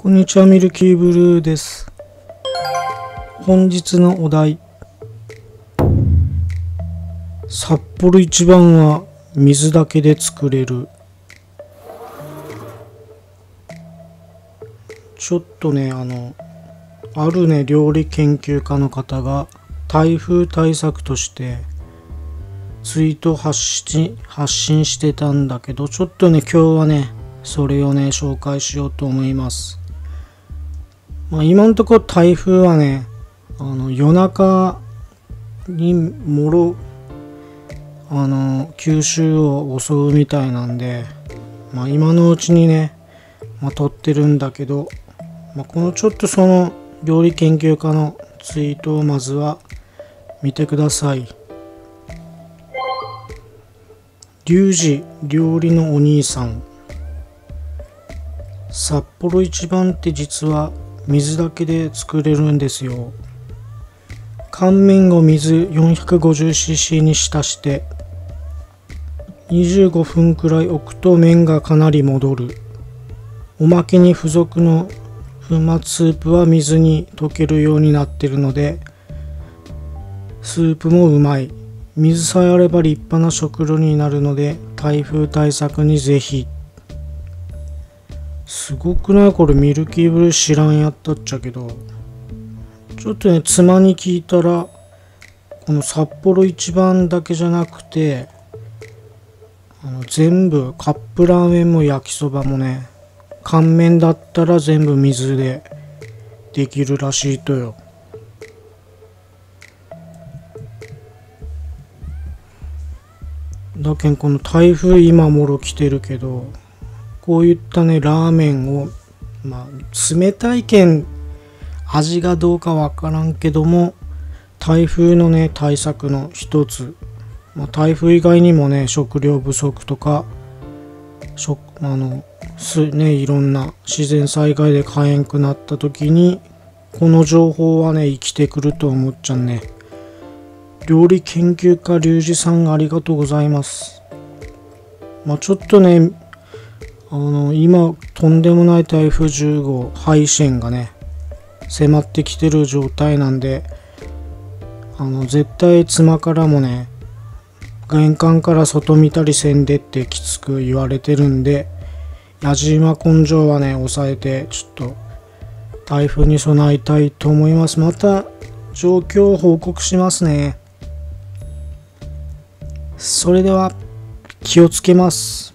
こんにちは、ミルキーブルーです。本日のお題。札幌一番は水だけで作れる。ちょっとね、あるね、料理研究家の方が台風対策としてツイート発信してたんだけど、ちょっとね、今日はね、それをね、紹介しようと思います。今のところ台風はね、夜中に九州を襲うみたいなんで、今のうちにね、撮ってるんだけど、このちょっとその料理研究家のツイートをまずは見てください。リュウジ料理のお兄さん。札幌一番って実は水だけで作れるんですよ。乾麺を水 450cc に浸して25分くらい置くと麺がかなり戻る。おまけに付属の粉末スープは水に溶けるようになってるのでスープもうまい。水さえあれば立派な食料になるので台風対策にぜひ。すごくない？これミルキーブルー知らんやったっちゃけど、ちょっとね、妻に聞いたらこの札幌一番だけじゃなくて全部カップラーメンも焼きそばもね、乾麺だったら全部水でできるらしいとよ。だけんこの台風今もろ来てるけど、こういったねラーメンを冷たいけん味がどうかわからんけども、台風のね対策の一つ、台風以外にもね食料不足とかいろんな自然災害で買えんくなった時にこの情報はね生きてくると思っちゃうね。料理研究家リュウジさんありがとうございます。ちょっとね今とんでもない台風10号ハイシェンがね迫ってきてる状態なんで、絶対妻からもね玄関から外見たりせんでってきつく言われてるんで、やじ馬根性はね抑えてちょっと台風に備えたいと思います。また状況を報告しますね。それでは気をつけます。